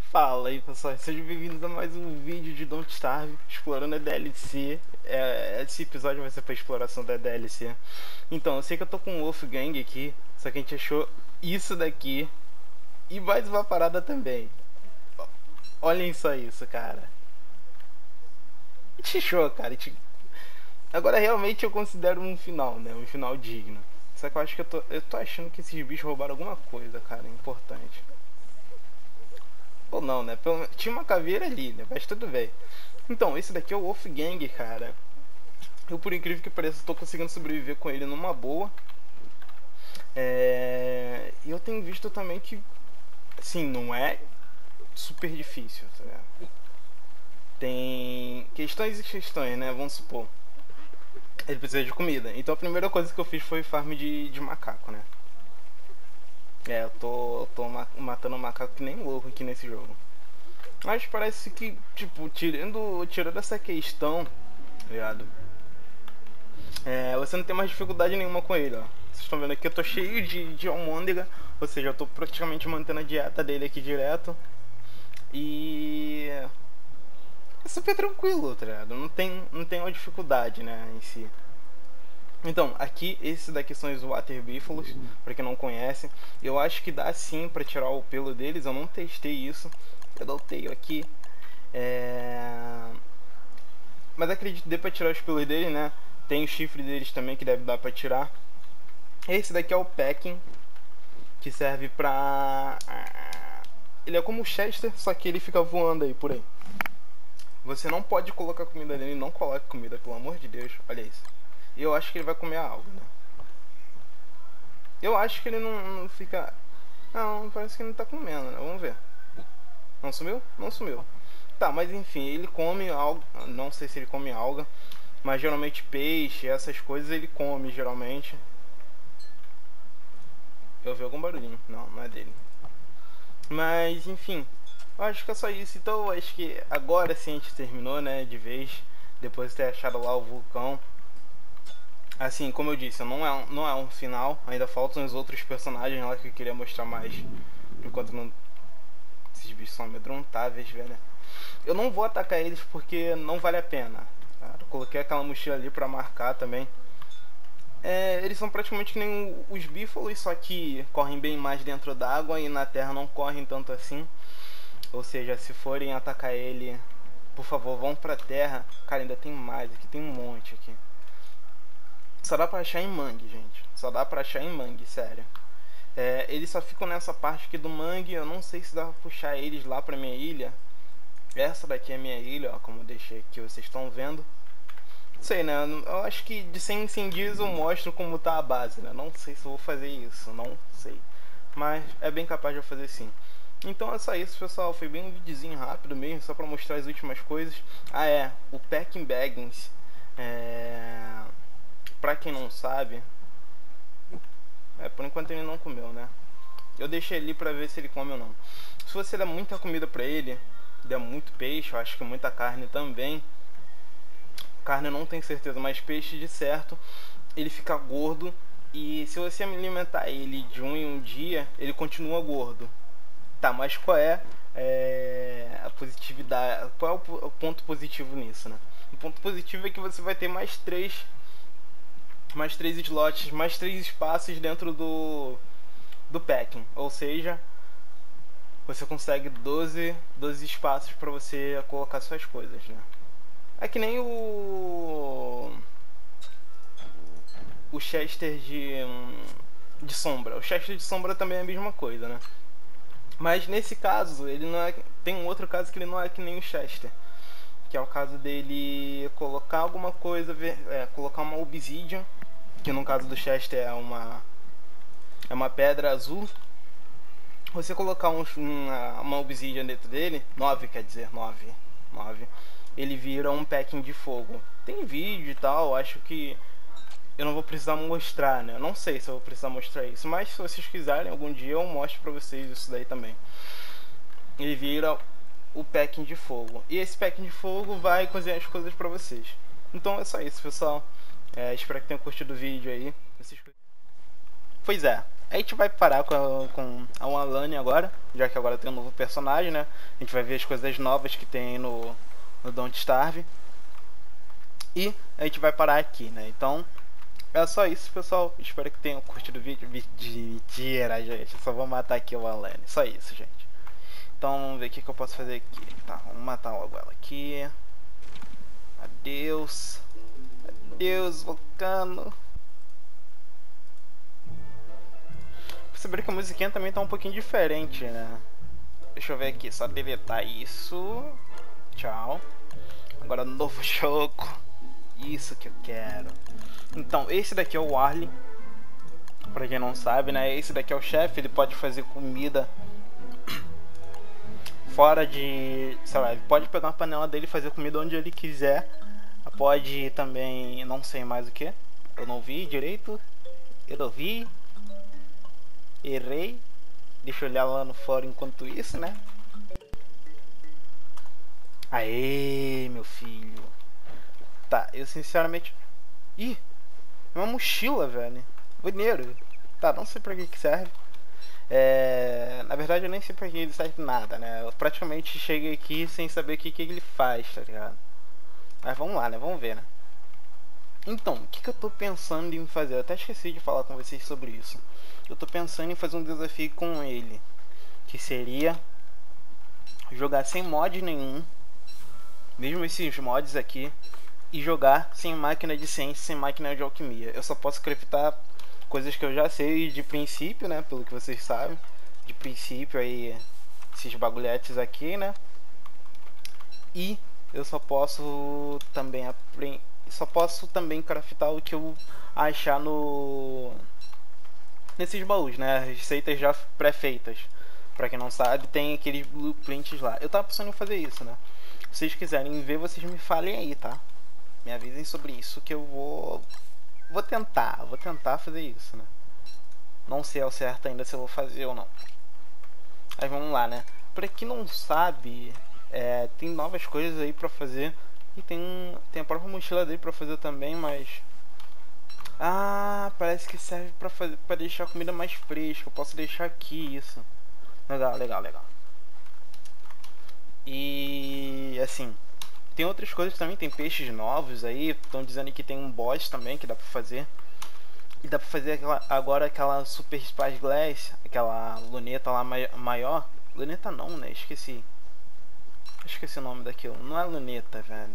Fala aí pessoal, sejam bem-vindos a mais um vídeo de Don't Starve, explorando a DLC. Esse episódio vai ser para exploração da DLC. Então, eu sei que eu tô com o Wolfgang aqui, só que a gente achou isso daqui e mais uma parada também. Olhem só isso, cara. A gente achou, cara. Agora realmente eu considero um final, né? Um final digno. Só que eu acho que eu tô achando que esses bichos roubaram alguma coisa, cara, importante. Ou não, né? Tinha uma caveira ali, né? Mas tudo bem. Então, esse daqui é o Wolfgang, cara. Eu, por incrível que pareça, tô conseguindo sobreviver com ele numa boa. E eu tenho visto também que, assim, não é super difícil, tá ligado? Tem questões e questões, né? Vamos supor. Ele precisa de comida. Então a primeira coisa que eu fiz foi farm de macaco, né? Eu tô matando macaco que nem louco aqui nesse jogo. Mas parece que, tipo, tirando essa questão, tá ligado? Você não tem mais dificuldade nenhuma com ele, ó. Vocês estão vendo aqui, eu tô cheio de almôndega, ou seja, eu tô praticamente mantendo a dieta dele aqui direto. E é super tranquilo, tá ligado? Não tem uma dificuldade, né, em si. Então, aqui, esses daqui são os Water Buffaloes, pra quem não conhece. Eu acho que dá sim pra tirar o pelo deles, eu não testei isso. Eu dou o tail aqui. Mas acredito que dê pra tirar os pelos deles, né? Tem o chifre deles também que deve dar pra tirar. Esse daqui é o packing, que serve pra... Ele é como o Chester, só que ele fica voando aí por aí. Você não pode colocar comida nele, não coloque comida, pelo amor de Deus. Olha isso. E eu acho que ele vai comer algo, né? Eu acho que ele não fica... Não, parece que ele não tá comendo, né? Vamos ver. Não sumiu? Não sumiu. Tá, mas enfim, ele come algo. Não sei se ele come alga, mas geralmente peixe, essas coisas ele come geralmente. Eu ouvi algum barulhinho. Não é dele. Mas enfim, eu acho que é só isso. Então eu acho que agora sim a gente terminou, né, de vez. Depois de ter achado lá o vulcão. Assim, como eu disse, não é um final. Ainda faltam os outros personagens lá que eu queria mostrar mais. Enquanto não... Esses bichos são amedrontáveis, velho. Eu não vou atacar eles porque não vale a pena. Eu coloquei aquela mochila ali pra marcar também. Eles são praticamente que nem os bífalos, só que correm bem mais dentro d'água e na terra não correm tanto assim. Ou seja, se forem atacar ele, por favor, vão pra terra. Cara, ainda tem mais, aqui tem um monte aqui. Só dá pra achar em mangue, gente. Só dá pra achar em mangue, sério. Eles só ficam nessa parte aqui do mangue. Eu não sei se dá pra puxar eles lá pra minha ilha. Essa daqui é a minha ilha, ó, como eu deixei aqui, vocês estão vendo. Não sei, né? Eu acho que de 100 em 100 dias eu mostro como tá a base, né? Não sei se eu vou fazer isso, não sei. Mas é bem capaz de eu fazer sim. Então é só isso, pessoal. Foi bem um videozinho rápido mesmo, só pra mostrar as últimas coisas. O Packing Baggins. Pra quem não sabe... por enquanto ele não comeu, né? Eu deixei ele pra ver se ele come ou não. Se você der muita comida pra ele, der muito peixe, eu acho que muita carne também. Carne eu não tenho certeza, mas peixe de certo, ele fica gordo. E se você alimentar ele de um em um dia, ele continua gordo. Tá, mas qual é, a positividade? Qual é o ponto positivo nisso, né? O ponto positivo é que você vai ter mais três slots, mais 3 espaços dentro do packing. Ou seja, você consegue 12 espaços para você colocar suas coisas, né? É que nem o Chester de sombra. O Chester de sombra também é a mesma coisa, né? Mas nesse caso, ele não é... Tem um outro caso que ele não é que nem o Chester, que é o caso dele colocar alguma coisa, colocar uma obsidian, que no caso do Chester é uma pedra azul. Você colocar uma obsidian dentro dele, 9 quer dizer, 9, ele vira um packing de fogo. Tem vídeo e tal, acho que eu não vou precisar mostrar, né? Eu não sei se eu vou precisar mostrar isso, mas se vocês quiserem, algum dia eu mostro pra vocês isso daí também. Ele vira o packing de fogo. E esse packing de fogo vai cozinhar as coisas pra vocês. Então é só isso, pessoal. Espero que tenham curtido o vídeo aí. Pois é, A gente vai parar com a Alane agora, já que agora tem um novo personagem, né? A gente vai ver as coisas novas que tem no Don't Starve. E a gente vai parar aqui, né? Então, é só isso, pessoal. Espero que tenham curtido o vídeo. Mentira, gente. Eu só vou matar aqui o Alane. Só isso, gente. Então, vamos ver o que eu posso fazer aqui. Tá, vamos matar logo ela aqui. Adeus. Adeus, Vulcano. Perceberam que a musiquinha também tá um pouquinho diferente, né? Deixa eu ver aqui, só deletar isso. Tchau. Agora novo jogo. Isso que eu quero. Então, esse daqui é o Arlie. Pra quem não sabe, né? Esse daqui é o chefe, ele pode fazer comida fora de... sei lá, ele pode pegar uma panela dele e fazer comida onde ele quiser. Pode também, não sei mais o que. Eu não vi direito. Eu não vi. Errei. Deixa eu olhar lá no fórum enquanto isso, né? Aê, meu filho. Tá, eu sinceramente... Ih, é uma mochila, velho. Maneiro. Tá, não sei pra que serve. Na verdade eu nem sei pra que ele serve nada, né? Eu praticamente cheguei aqui sem saber o que ele faz, tá ligado? Mas vamos lá, né? Vamos ver, né? Então, o que eu tô pensando em fazer? Eu até esqueci de falar com vocês sobre isso. Eu tô pensando em fazer um desafio com ele, que seria jogar sem mod nenhum, mesmo esses mods aqui, e jogar sem máquina de ciência, sem máquina de alquimia. Eu só posso craftar coisas que eu já sei de princípio, né? Pelo que vocês sabem, de princípio aí, esses bagulhetes aqui, né? E eu só posso também craftar o que eu achar nesses baús, né? Receitas já pré-feitas. Pra quem não sabe, tem aqueles blueprints lá. Eu tava pensando em fazer isso, né? Se vocês quiserem ver, vocês me falem aí, tá? Me avisem sobre isso que eu vou tentar fazer isso, né? Não sei ao certo ainda se eu vou fazer ou não. Mas vamos lá, né? Pra quem não sabe, tem novas coisas aí pra fazer. E tem a própria mochila dele pra fazer também, mas... Ah, parece que serve pra deixar a comida mais fresca. Eu posso deixar aqui isso. Legal, legal, legal. E assim, tem outras coisas também, tem peixes novos aí. Estão dizendo que tem um boss também que dá pra fazer. E dá pra fazer agora aquela Super Spice Glass, aquela luneta lá maior. Luneta não, né? Esqueci o nome daquilo. Não é luneta, velho.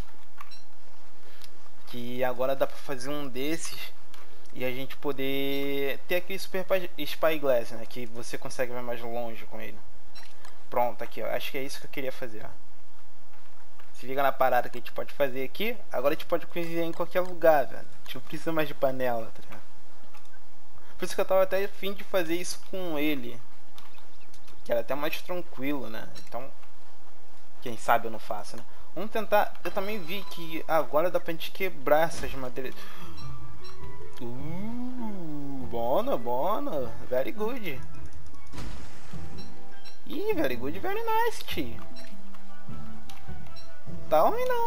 Que agora dá pra fazer um desses e a gente poder ter aquele Super Spy Glass, né? Que você consegue ver mais longe com ele. Pronto, aqui, ó. Acho que é isso que eu queria fazer, ó. Se liga na parada que a gente pode fazer aqui. Agora a gente pode cozinhar em qualquer lugar, velho. A gente não precisa mais de panela, tá ligado? Por isso que eu tava até a fim de fazer isso com ele. Que era até mais tranquilo, né? Então, quem sabe eu não faço, né? Vamos tentar. Eu também vi que agora dá pra gente quebrar essas madeiras. Bona. Very good. Ih, very good, very nice, tio. Tá ruim não.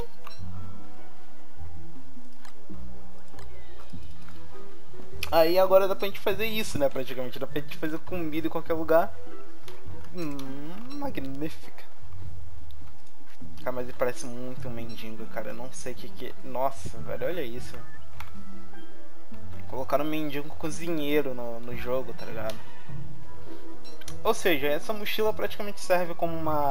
Aí agora dá pra gente fazer isso, né? Praticamente. Dá pra gente fazer comida em qualquer lugar. Magnífica. Cara, mas ele parece muito um mendigo, cara. Eu não sei o que. Nossa, velho, olha isso. Colocaram um mendigo cozinheiro no jogo, tá ligado? Ou seja, essa mochila praticamente serve como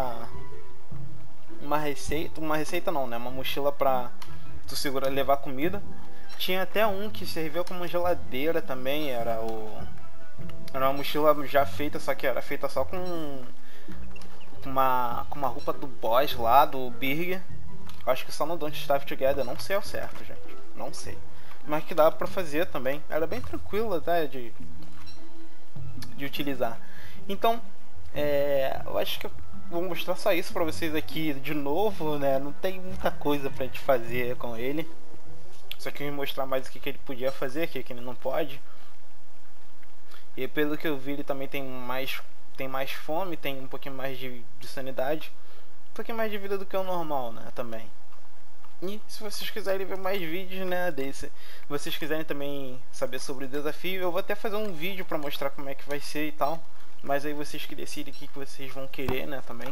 uma receita. Uma receita não, né? Uma mochila pra tu segurar, levar comida. Tinha até um que serviu como geladeira também. Era uma mochila já feita, só que era feita só com uma roupa do boss lá, do Birger. Acho que só no Don't Starve Together, não sei ao certo, gente. Não sei. Mas que dava pra fazer também. Era bem tranquilo até de utilizar. Então, eu acho que eu vou mostrar só isso pra vocês aqui de novo, né? Não tem muita coisa pra gente fazer com ele. Só que eu vou mostrar mais o que ele podia fazer, o que ele não pode. E pelo que eu vi, ele também tem mais fome, tem um pouquinho mais de sanidade, um pouquinho mais de vida do que o normal, né, também. E se vocês quiserem ver mais vídeos, né, desse, se vocês quiserem também saber sobre o desafio, eu vou até fazer um vídeo pra mostrar como é que vai ser e tal. Mas aí vocês que decidem o que vocês vão querer, né, também.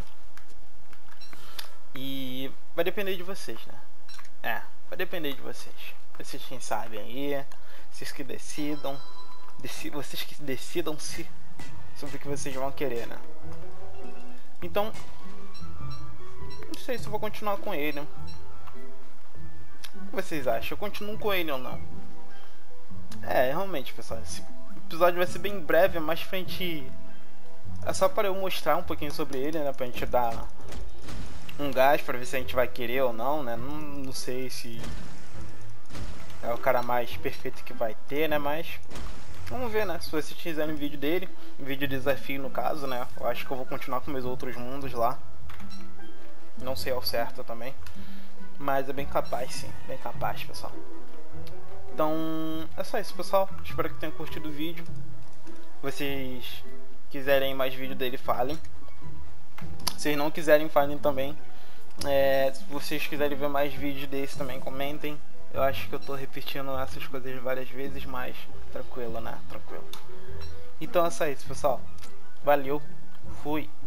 E vai depender de vocês, né? Vai depender de vocês. Vocês quem sabem aí, vocês que decidam, vocês que decidam-se sobre o que vocês vão querer, né? Então, não sei se eu vou continuar com ele. O que vocês acham? Eu continuo com ele ou não? Realmente, pessoal, esse episódio vai ser bem breve, mas pra gente... É só para eu mostrar um pouquinho sobre ele, né? Pra gente dar um gás pra ver se a gente vai querer ou não, né? Não sei se é o cara mais perfeito que vai ter, né? Mas vamos ver, né? Se vocês quiserem um vídeo dele, um vídeo de desafio no caso, né? Eu acho que eu vou continuar com meus outros mundos lá. Não sei ao certo também. Mas é bem capaz, sim. Bem capaz, pessoal. Então, é só isso, pessoal. Espero que tenham curtido o vídeo. Vocês quiserem mais vídeo dele, falem. Se vocês não quiserem, falem também. Se vocês quiserem ver mais vídeos desse também, comentem. Eu acho que eu tô repetindo essas coisas várias vezes, mas tranquilo, né? Tranquilo. Então é só isso, pessoal. Valeu. Fui.